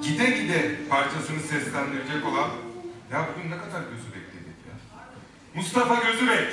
Gide Gide parçasını seslendirecek olan, ya bugün ne kadar gözü bekledik ya. Mustafa Gözübek.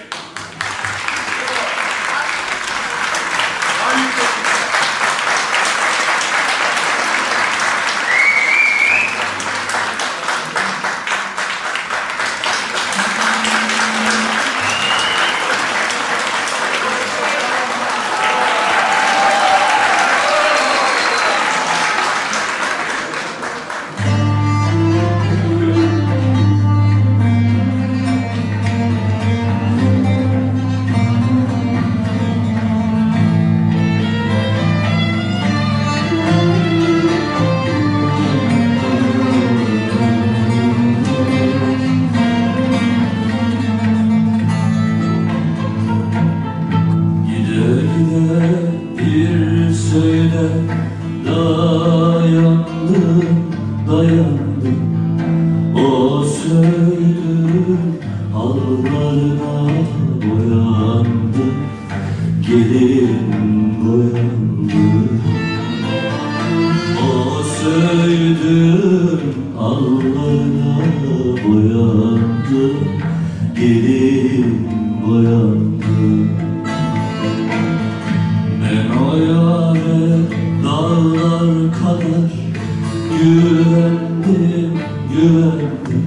Dayandım o söylüm hallarına boyandı, gelin boyandı. O söylüm hallarına boyandı, gelin boyandı. Ben o yâre dağlar kadar güvendim, güvendim,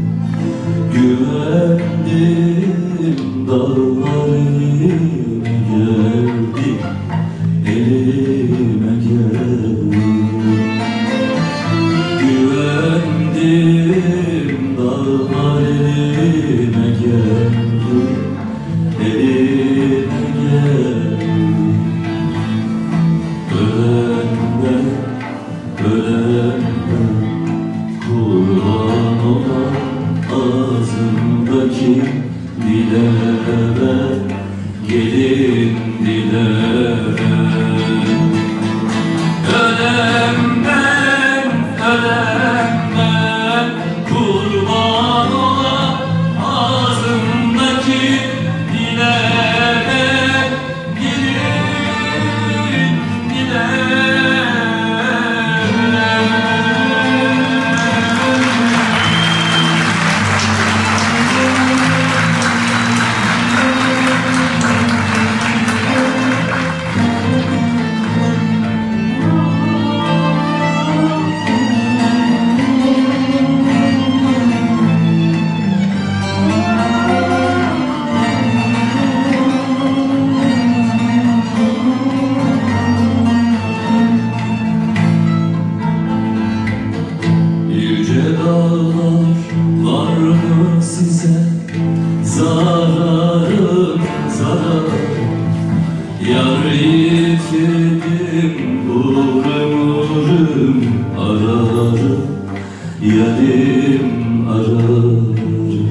güvendim. Dağlar elime geldi, elime geldi. Güvendim, dağlar elime geldi, elime geldi. Ölen ben, ölen ben, kurban olan ağzımdaki dile ben, gelin dile ben. Ölen ben, ölen ben, kurban olan ağzımdaki dile ben, gelin dile. Dağlar var mı size zararım, zararım? Yar yitirdim, uğrım ararım, yarim ararım.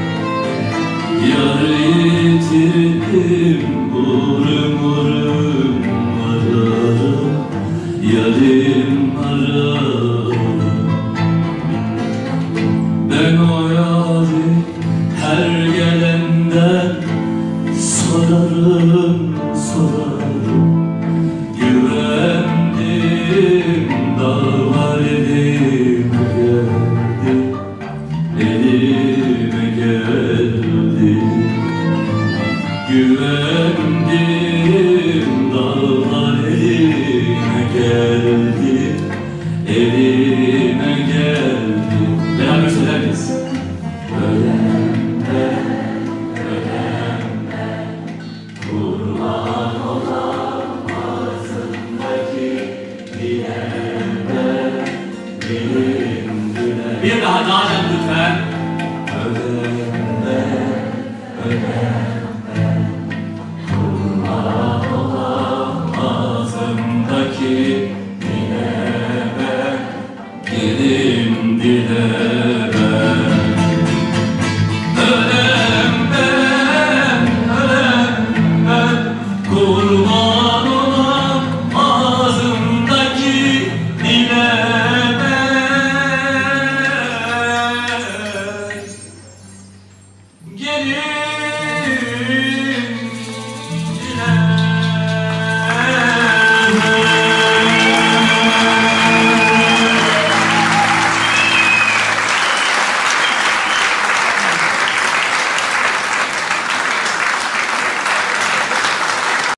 Yar yitirdim, uğrım ararım, yarim ararım. Ben o yâri her gelenden sorarım, sorarım. Güvendim, dağlar elime geldi, elime geldi. Güvendim, dağlar elime geldi, elime geldi. Beraber söyler miyiz? Ölen ben, ölen ben, kurban olan ağzımdaki dile ben, gelin dile. Bir daha Nalan lütfen. Ölen ben, ölen ben, kurban olan ağzımdaki dile ben, gelin dile.